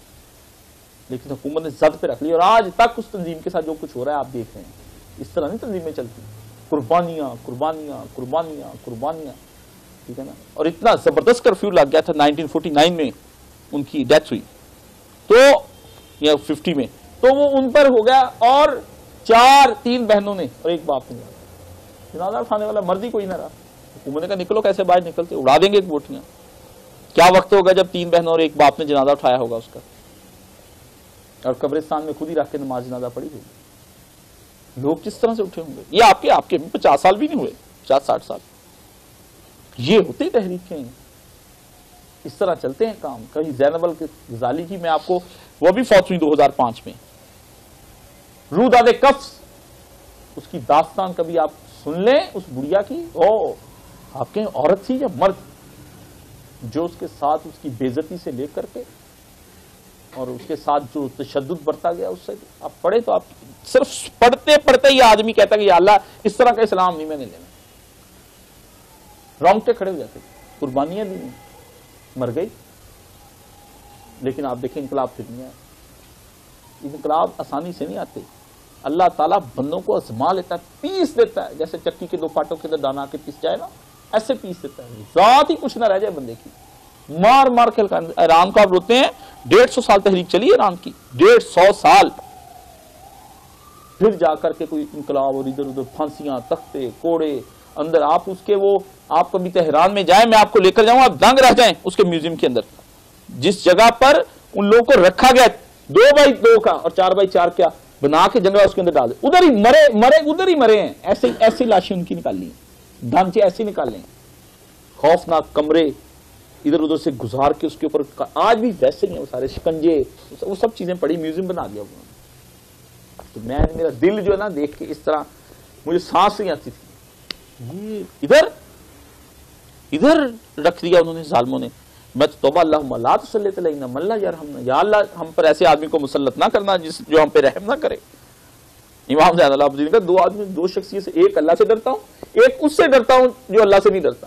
S1: لیکن حکومت نے زد پہ رکھ لی، اور آج تک اس تنظیم کے ساتھ جو کچھ ہو رہا ہے آپ دیکھ رہے ہیں، اس طرح نہیں تنظیمیں چلتی، قربانیاں قربانیاں قربانیاں قربانیاں، ٹھیک ہے نا۔ اور اتنا زبردست کرفیو لگ گیا تھا نائنٹین فورٹی نائن میں ان کی ڈیتھ ہوئی تو، یا ففٹی میں، تو وہ ان پر ہو گیا، اور چار تین بہنوں نے اور ایک باپ نے جنازہ اٹھانے والا مرد ہی کوئی نہ رہا۔ حکومت نے کہا نکلو، کیسے باہر نکلتے، اڑا دیں گے بوٹیاں۔ کیا وقت ہوگا جب تین بہنوں اور ایک باپ نے جنازہ اٹھایا ہوگا اس کا، اور قبرستان میں خود ہی رکھ کے نماز جنازہ پڑھی ہوگی، لوگ کس طرح سے اٹھے ہوں گے۔ یہ آپ کے آپ کے پچاس سال بھی نہیں ہوئے، پچاس ساٹھ سال، یہ ہوتی تحریکیں، اس طرح چلتے ہیں کام۔ کہیں زینب الغزالی کی، میں آپ کو، وہ بھی فوت ہوئی دو ہزار پانچ میں، روداد کفس، اس کی داستان کبھی آپ سن لیں اس بڑھیا کی، او آپ کے عورت تھی یا مرد، جو اس کے ساتھ اس کی بےعزتی سے لے کر کے اور اس کے ساتھ جو تشدد برتا گیا، اس سے آپ پڑھے تو آپ صرف پڑھتے پڑھتے یہ آدمی کہتا کہ یا اللہ اس طرح کا اسلام نہیں میں نے لینا، رونگٹے کھڑے ہو جاتے، قربانیاں دی، مر گئی۔ لیکن آپ دیکھیں انقلاب پھر نہیں آیا، انقلاب آسانی سے نہیں آتے، اللہ تعالیٰ بندوں کو آزما لیتا ہے، پیس دیتا ہے، جیسے چکی کے دو پاٹوں کے اندر دانا کے پیس جائے نا، ایسے پیس دیتا ہے، ذات ہی کچھ نہ رہ جائے بندے کی، مار مار کے۔ ایران کو آپ روتے ہیں، ڈیڑھ سو سال تحریک چلی ایران کی، ڈیڑھ سو سال، پھر جا کر کے کوئی انقلاب، اور ادھر ادھر پھانسیاں، تختے، کوڑے، اندر آپ اس کے وہ، آپ کبھی تہران میں جائیں، میں آپ کو لے کر جاؤں، آپ دنگ رہ جائیں اس کے میوزیم کے اندر، جس جگہ پر ان لوگوں کو رکھا گیا دو بائی دو کا اور چار بائی چار کیا بنا کے جنگلہ اس کے اندر ڈال دے، ادھر ہی مرے مرے ادھر ہی مرے ہیں، ایسے ایسی لاشیں ان کی نکال لی، ڈھانچے ایسے نکال لیں، خوفناک کمرے ادھر ادھر سے گزار کے اس کے اوپر، آج بھی ویسے ہی ہیں وہ سارے شکنجے، وہ سب چیزیں پڑی، میوزیم بنا دیا انہوں نے۔ تو میں میرا دل جو ہے نا دیکھ کے اس طرح مجھے سانس نہیں آتی تھی، ادھر ادھر رکھ دیا انہوں نے ظالموں نے۔ میں تو توبہ اللہم لا تسلط علینا من لا یرحمنا، یا اللہ ہم پر ایسے آدمی کو مسلط نہ کرنا جس جو ہم پہ رحم نہ کرے۔ امام زین العابدین کا دو آدمی، دو شخصیت سے، ایک اللہ سے ڈرتا ہوں، ایک اس سے ڈرتا ہوں جو اللہ سے نہیں ڈرتا،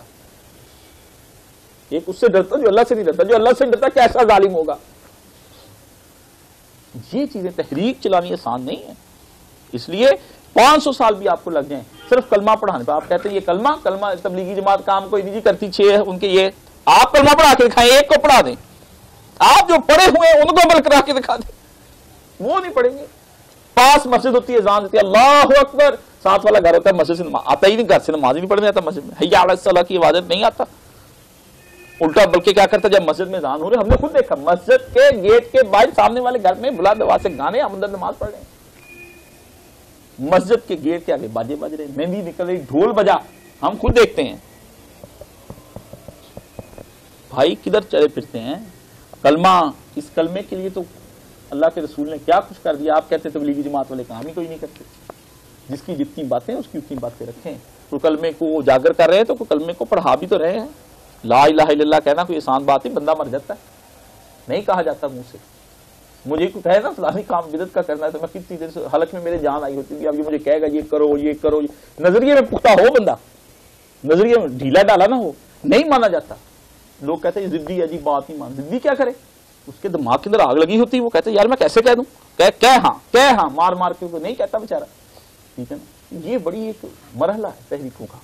S1: ایک اس سے ڈرتا ہوں جو اللہ سے نہیں ڈرتا، جو اللہ سے ڈرتا کیسا ظالم ہوگا۔ یہ چیزیں تحریک چلانی آسان نہیں ہے، اس لیے پانچ سو سال بھی آپ کو لگ جائیں صرف کلمہ پڑھانے پہ. آپ کہتے ہیں یہ کلمہ کلمہ تبلیغی جماعت کام کوئی نہیں کرتی, چھ ان کے یہ آپ کلمہ پڑھا کے دکھائیں, ایک کو پڑھا دیں. آپ جو پڑھے ہوئے ہیں ان کو عمل کرا کے دکھا دیں, وہ نہیں پڑھیں گے. پاس مسجد ہوتی ہے, اذان دیتی ہے, اللہ اکبر, ساتھ والا گھر ہوتا ہے مسجد سے آتا ہی نہیں, گھر سے نماز ہی نہیں پڑھنے آتا, مسجد میں حیا علی الصلاۃ کی عبادت نہیں آتا. الٹا بلکہ کیا کرتا ہے جب مسجد میں اذان ہو رہے, ہم نے خود دیکھا مسجد کے گیٹ کے باہر سامنے والے گھر میں بلند آواز سے گانے, ہم اندر نماز پڑھ رہے ہیں. مسجد کے گیٹ کے آگے باجے بج رہے, مہندی نکل رہی, ڈھول بجا, ہم خود دیکھتے ہیں. بھائی کدھر چلے پھرتے ہیں؟ کلمہ, اس کلمے کے لیے تو اللہ کے رسول نے کیا کچھ کر دیا. آپ کہتے ہیں تبلیغی جماعت والے کام ہی کوئی نہیں کرتے. جس کی جتنی باتیں اس کی اتنی باتیں رکھیں. تو کلمے کو اجاگر کر رہے ہیں تو کلمے کو پڑھا بھی تو رہے ہیں. لا الہ الا اللہ کہنا کوئی آسان بات ہے, بندہ مر جاتا ہے, نہیں کہا جاتا منہ سے. مجھے کوئی کہے نا فلانی کام بدعت کا کرنا ہے تو میں کتنی دیر سے حلق میں میرے جان آئی ہوتی ہے, اب یہ مجھے کہے گا یہ کرو یہ کرو, نظریے میں پختہ ہو بندہ, نظریے میں ڈھیلا ڈالا نہ ہو, نہیں مانا جاتا. لوگ کہتے ہیں ضدی عجیب بات نہیں مان, ضدی کیا کرے, اس کے دماغ کے اندر آگ لگی ہوتی ہے, وہ کہتے ہیں یار میں کیسے کہہ دوں, کہ ہاں کہ ہاں مار مار کے نہیں کہتا بیچارہ. ٹھیک ہے نا, یہ بڑی ایک مرحلہ ہے تحریکوں کا.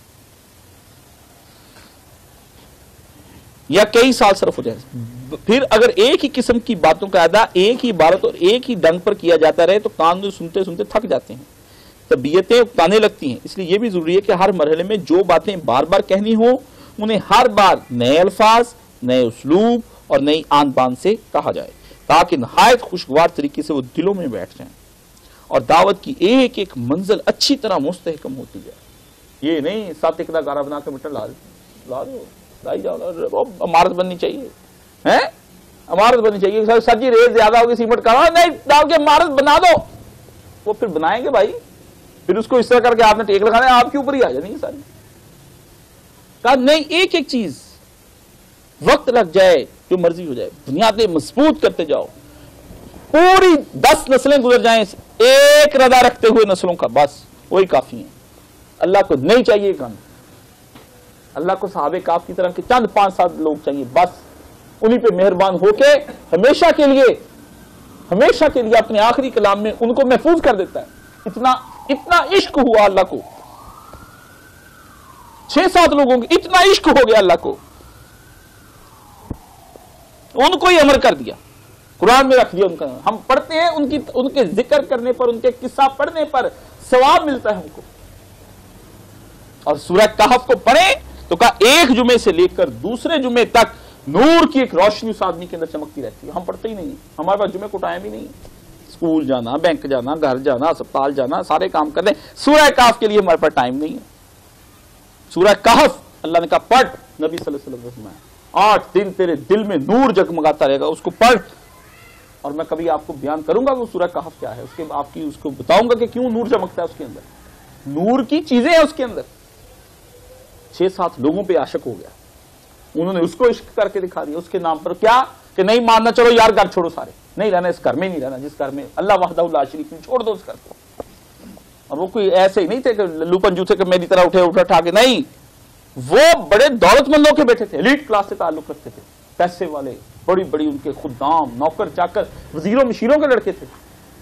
S1: یا کئی سال صرف ہو جائے, پھر اگر ایک ہی قسم کی باتوں کا ادا ایک ہی عبارت اور ایک ہی ڈنگ پر کیا جاتا رہے تو کان میں سنتے سنتے تھک جاتے ہیں, طبیعتیں اکتانے لگتی ہیں. اس لیے یہ بھی ضروری ہے کہ ہر مرحلے میں جو باتیں بار بار کہنی ہوں انہیں ہر بار نئے الفاظ, نئے اسلوب اور نئی آن بان سے کہا جائے تاکہ نہایت خوشگوار طریقے سے وہ دلوں میں بیٹھ جائیں اور دعوت کی ایک ایک منزل اچھی طرح مستحکم ہوتی جائے. یہ نہیں سات ایک گارا بنا کے بیٹا لا لا دو لائی جاؤ, عمارت بننی چاہیے ہے, عمارت بننی چاہیے, سر جی ریٹ زیادہ ہوگی سیمنٹ کا, نہیں ڈال کے عمارت بنا دو. وہ پھر بنائیں گے بھائی, پھر اس کو اس طرح کر کے آپ نے ٹیک لگانا ہے, آپ کے اوپر ہی آ جانی ساری. کہا نہیں ایک ایک چیز وقت لگ جائے جو مرضی ہو جائے, بنیادیں مضبوط کرتے جاؤ, پوری دس نسلیں گزر جائیں ایک ردا رکھتے ہوئے نسلوں کا, بس وہی کافی ہے. اللہ کو نہیں چاہیے کام, اللہ کو صحابہ کاف کی طرح کے چند پانچ سات لوگ چاہیے, بس انہی پہ مہربان ہو کے ہمیشہ کے لیے ہمیشہ کے لیے اپنے آخری کلام میں ان کو محفوظ کر دیتا ہے. اتنا اتنا عشق ہوا اللہ کو, چھ سات لوگوں کے اتنا عشق ہو گیا اللہ کو, ان کو ہی امر کر دیا, قرآن میں رکھ دیا ان کا. ہم پڑھتے ہیں ان کی ان کے ذکر کرنے پر, ان کے قصہ پڑھنے پر ثواب ملتا ہے ہم کو. اور سورہ کہف کو پڑھیں تو کہا ایک جمعے سے لے کر دوسرے جمعے تک نور کی ایک روشنی اس آدمی کے اندر چمکتی رہتی ہے. ہم پڑھتے ہی نہیں, ہمارے پاس جمعے کو ٹائم ہی نہیں. اسکول جانا, بینک جانا, گھر جانا, اسپتال جانا, سارے کام کرنے, سورہ کہف کے لیے ہمارے پاس ٹائم نہیں ہے. سورہ کہف اللہ نے کہا پڑھ, نبی صلی اللہ علیہ وسلم آٹھ دن تیرے دل میں نور جگمگاتا رہے گا, اس کو پڑھ. اور میں کبھی آپ کو بیان کروں گا وہ سورہ کہف کیا ہے, اس کے آپ کی اس کو بتاؤں گا کہ کیوں نور چمکتا ہے اس کے اندر. نور کی چیزیں ہیں اس کے اندر. چھ سات لوگوں پہ عاشق ہو گیا, انہوں نے اس کو عشق کر کے دکھا دیا. اس کے نام پر کیا کہ نہیں ماننا, چلو یار گھر چھوڑو, سارے نہیں رہنا اس گھر میں, نہیں رہنا جس گھر میں اللہ وحدہ لا شریک نہیں, چھوڑ دو اس گھر کو. اور وہ کوئی ایسے ہی نہیں تھے کہ للو پنجو تھے کہ میری طرح اٹھے اٹھا اٹھا کے, نہیں, وہ بڑے دولت مندوں کے بیٹے تھے, ایلیٹ کلاس سے تعلق رکھتے تھے, پیسے والے, بڑی بڑی ان کے خدام, نوکر چاکر, وزیروں مشیروں کے لڑکے تھے.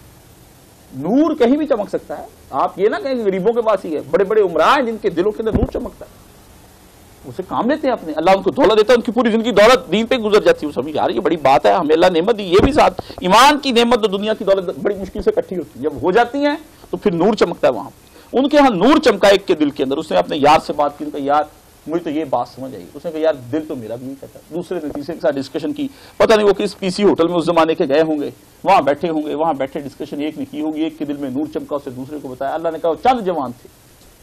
S1: نور کہیں بھی چمک سکتا ہے, آپ یہ نہ کہیں غریبوں کے پاس ہی ہے, بڑے بڑے عمراء ہیں جن کے دلوں کے اندر نور چمکتا ہے, اسے کام لیتے ہیں اپنے, اللہ ان کو دولت دیتا ہے, ان کی پوری زندگی دولت دین پہ گزر جاتی ہے. سمجھ یار یہ بڑی بات ہے, ہمیں اللہ نعمت دی, یہ بھی ساتھ ایمان کی نعمت اور دنیا کی دولت بڑی مشکل سے اکٹھی ہوتی ہے, جب ہو جاتی ہیں تو پھر نور چمکتا ہے وہاں. ان کے ہاں نور چمکا ایک کے دل کے اندر. اس نے اپنے یار سے بات کی, ان کا یار مجھے تو یہ بات سمجھ آئی. اس نے کہا یار دل تو میرا بھی نہیں کہتا. دوسرے نے تیسرے کے ساتھ ڈسکشن کی, پتہ نہیں وہ کس پی سی ہوٹل میں اس زمانے کے گئے ہوں گے, وہاں بیٹھے ہوں گے, وہاں بیٹھے ڈسکشن ایک نے کی ہوگی, ایک کے دل میں نور چمکا, اسے دوسرے کو بتایا. اللہ نے کہا چند جوان تھے,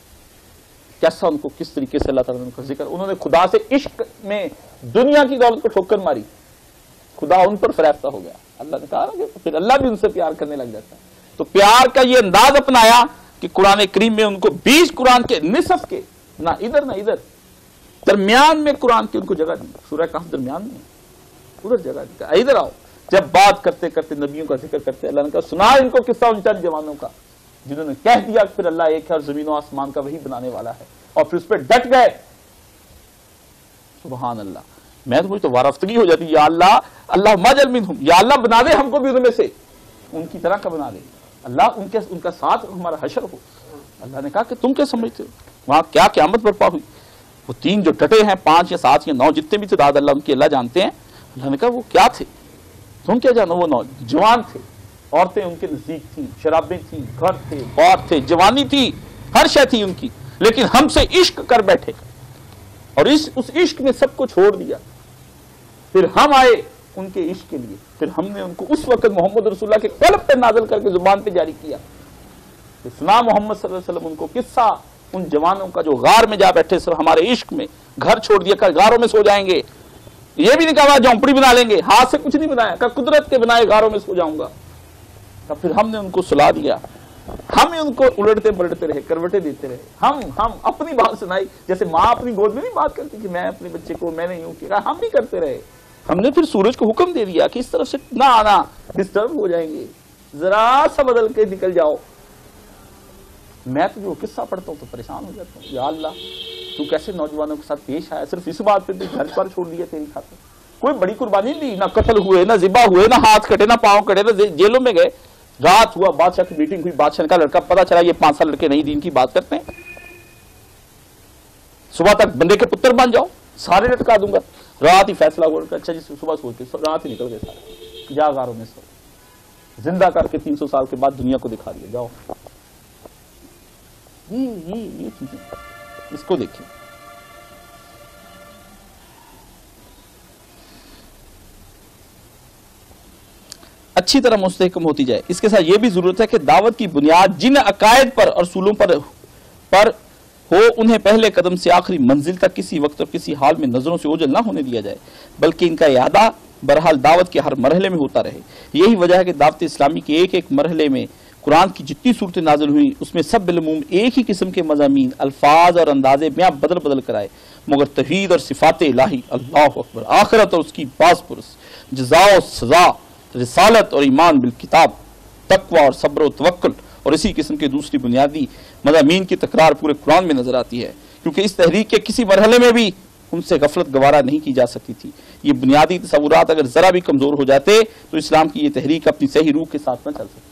S1: کیسا ان کو کس طریقے سے اللہ تعالیٰ نے ان کا ذکر, انہوں نے خدا سے عشق میں دنیا کی دولت کو ٹھوکر ماری, خدا ان پر فریفتہ ہو گیا. اللہ نے کہا کہ پھر اللہ بھی ان سے پیار کرنے لگ جاتا ہے. تو پیار کا یہ انداز اپنایا کہ قرآن کریم میں ان کو بیس قرآن کے نصف کے, نہ ادھر نہ ادھر, درمیان میں قرآن کی ان کو جگہ دی. سورہ کہف درمیان میں, ادھر جگہ دی, ادھر آؤ. جب بات کرتے کرتے نبیوں کا ذکر کرتے, اللہ نے کہا سنا ان کو قصہ ان چند جوانوں کا جنہوں نے کہہ دیا کہ پھر اللہ ایک ہے اور زمین و آسمان کا وہی بنانے والا ہے, اور پھر اس پہ ڈٹ گئے. سبحان اللہ. میں تو مجھے تو وارفتگی ہو جاتی, یا اللہ اللہ مجل منہم, یا اللہ بنا دے ہم کو بھی ان میں سے, ان کی طرح کا بنا دے. اللہ ان کے ان کا ساتھ ہمارا حشر ہو. اللہ نے کہا کہ تم کیا سمجھتے ہو وہاں کیا قیامت برپا ہوئی. وہ تین جو ڈٹے ہیں، پانچ یا سات یا نو جتنے بھی تعداد اللہ ان کی اللہ جانتے ہیں، اللہ نے کہا وہ کیا تھے، تم کیا جانو. وہ نوجوان تھے، عورتیں ان کے نزدیک تھیں، شرابیں تھیں، گھر تھے، بار تھے، جوانی تھی، ہر شے تھی ان کی، لیکن ہم سے عشق کر بیٹھے اور اس اس عشق نے سب کو چھوڑ دیا. پھر ہم آئے ان کے عشق کے لیے، پھر ہم نے ان کو اس وقت محمد رسول اللہ کے قلب پہ نازل کر کے زبان پہ جاری کیا. سنا محمد صلی اللہ علیہ وسلم ان کو قصہ ان جوانوں کا جو غار میں جا بیٹھے صرف ہمارے عشق میں، گھر چھوڑ دیا کہ غاروں میں سو جائیں گے. یہ بھی نہیں کہا جھونپڑی بنا لیں گے، ہاتھ سے کچھ نہیں بنایا کہ قدرت کے بنائے غاروں میں سو جاؤں گا. تب پھر ہم نے ان کو سلا دیا، ہم ان کو الٹتے پلٹتے رہے، کروٹیں دیتے رہے. ہم ہم اپنی بات سنائی، جیسے ماں اپنی گود میں نہیں بات کرتی کہ میں اپنے بچے کو میں نے یوں کیا، ہم نہیں کرتے رہے. ہم نے پھر سورج کو حکم دے دیا کہ اس طرف سے نہ آنا، ڈسٹرب ہو جائیں گے، ذرا سا بدل کے نکل جاؤ. میں تو جو قصہ پڑھتا ہوں تو پریشان ہو جاتا ہوں، یا اللہ تو کیسے نوجوانوں کے ساتھ پیش آیا، صرف اس بات پہ گھر پر چھوڑ دیا تیری خاطر. کوئی بڑی قربانی نہیں دی، نہ قتل ہوئے، نہ ذبح ہوئے، نہ ہاتھ کٹے، نہ پاؤں کٹے، نہ جیلوں میں گئے. رات ہوا، بادشاہ کی میٹنگ ہوئی، بادشاہ کا لڑکا پتا چلا یہ پانچ سال لڑکے نئی دین کی بات کرتے ہیں. صبح تک بندے کے پتر بن جاؤ، سارے لٹکا دوں گا. رات ہی فیصلہ ہوا، اچھا جی صبح سوچتے رات ہی نکل گئے سارے، جا غاروں میں سو، زندہ کر کے تین سو سال کے بعد دنیا کو دکھا دیا. جاؤ یہ یہ یہ چیزیں اس کو دیکھیں. اچھی طرح مستحکم ہوتی جائے. اس کے ساتھ یہ بھی ضرورت ہے کہ دعوت کی بنیاد جن عقائد پر اور اصولوں پر پر ہو انہیں پہلے قدم سے آخری منزل تک کسی وقت اور کسی حال میں نظروں سے اوجھل نہ ہونے دیا جائے، بلکہ ان کا اعادہ بہرحال دعوت کے ہر مرحلے میں ہوتا رہے. یہی وجہ ہے کہ دعوت اسلامی کے ایک ایک مرحلے میں قرآن کی جتنی صورتیں نازل ہوئی اس میں سب بالعموم ایک ہی قسم کے مضامین، الفاظ اور انداز بیاں بدل بدل کر آئے، مگر توحید اور صفات الہی، اللہ اکبر، آخرت اور اس کی باز پرس، جزا و سزا، رسالت اور ایمان بالکتاب، تقوی اور صبر و توکل اور اسی قسم کے دوسری بنیادی مضامین کی تکرار پورے قرآن میں نظر آتی ہے، کیونکہ اس تحریک کے کسی مرحلے میں بھی ان سے غفلت گوارا نہیں کی جا سکتی تھی. یہ بنیادی تصورات اگر ذرا بھی کمزور ہو جاتے تو اسلام کی یہ تحریک اپنی صحیح روح کے ساتھ نہ چل سکتی.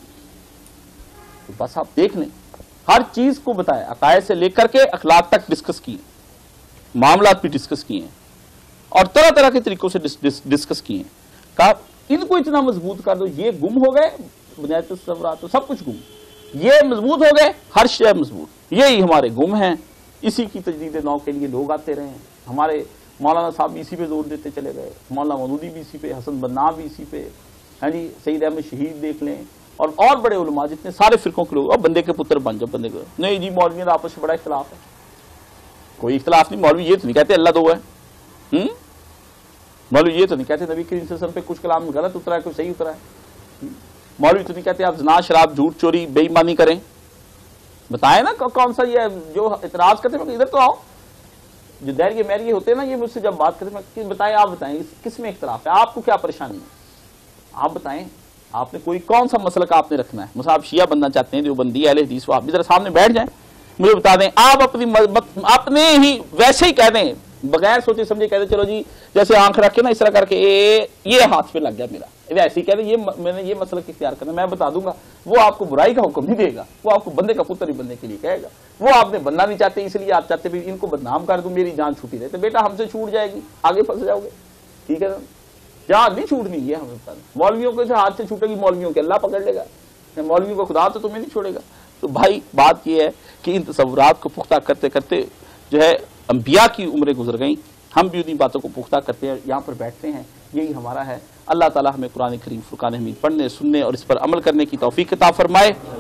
S1: تو بس آپ دیکھ لیں، ہر چیز کو بتایا، عقائد سے لے کر کے اخلاق تک ڈسکس کیے، معاملات بھی ڈسکس کیے ہیں اور طرح طرح کے طریقوں سے ڈسکس کیے ہیں. کہا ان کو اتنا مضبوط کر دو، یہ گم ہو گئے بنیادی تصورات تو سب کچھ گم، یہ مضبوط ہو گئے ہر شے مضبوط. یہی ہمارے گم ہیں، اسی کی تجدید نو کے لیے لوگ آتے رہے ہیں. ہمارے مولانا صاحب بھی اسی پہ زور دیتے چلے گئے، مولانا مودودی بھی اسی پہ، حسن بنا بھی اسی پہ، ہاں جی سید احمد شہید دیکھ لیں اور اور بڑے علماء جتنے سارے فرقوں کے لوگ. اور بندے کے پتر بن جب بندے کے نہیں جی مولویوں کا آپس میں بڑا اختلاف ہے. کوئی اختلاف نہیں، مولوی یہ تو نہیں کہتے اللہ دو ہے، ہوں مولوی یہ تو نہیں کہتے نبی کریم صلی اللہ علیہ وسلم پہ کچھ کلام غلط اترا ہے کوئی صحیح اترا ہے. مولوی تو نہیں کہتے آپ زنا شراب جھوٹ چوری بے ایمانی کریں. بتائیں نا کون سا یہ جو اعتراض کرتے ہیں ادھر تو آؤ، جو دہریے میریے ہوتے ہیں نا یہ مجھ سے جب بات کرتے ہیں بتائیں آپ بتائیں کس میں اختلاف ہے، آپ کو کیا پریشانی ہے، آپ بتائیں آپ نے کوئی کون سا مسلک آپ نے رکھنا ہے. مثلا آپ شیعہ بننا چاہتے ہیں، دیوبندی اہل حدیث، آپ بھی ذرا سامنے بیٹھ جائیں مجھے بتا دیں، آپ اپنی اپنے ہی ویسے ہی کہہ دیں بغیر سوچے سمجھے کہہ دیں چلو جی جیسے آنکھ رکھ کے نا اس طرح کر کے یہ ہاتھ پہ لگ گیا میرا، ویسے ہی کہہ دیں یہ میں نے یہ مسلک اختیار کرنا، میں بتا دوں گا. وہ آپ کو برائی کا حکم نہیں دے گا، وہ آپ کو بندے کا پتر ہی بننے کے لیے کہے گا. وہ آپ نے بننا نہیں چاہتے اس لیے آپ چاہتے بھی ان کو بدنام کر دوں میری جان چھوٹی رہے، تو بیٹا ہم سے چھوٹ جائے گی آگے پھنس جاؤ گے. ٹھیک ہے نا، جان نہیں چھوٹنی ہے ہمیں بتا دیں. مولویوں کے ہاتھ سے چھوٹے گی، مولویوں کے اللہ پکڑ لے گا، مولویوں کو خدا تو تمہیں نہیں چھوڑے گا. تو بھائی بات یہ ہے کہ ان تصورات کو پختہ کرتے کرتے جو ہے انبیاء کی عمریں گزر گئیں، ہم بھی انہیں باتوں کو پختہ کرتے ہیں، یہاں پر بیٹھتے ہیں، یہی ہمارا ہے. اللہ تعالیٰ ہمیں قرآن کریم فرقان حمید پڑھنے سننے اور اس پر عمل کرنے کی توفیق عطا فرمائے.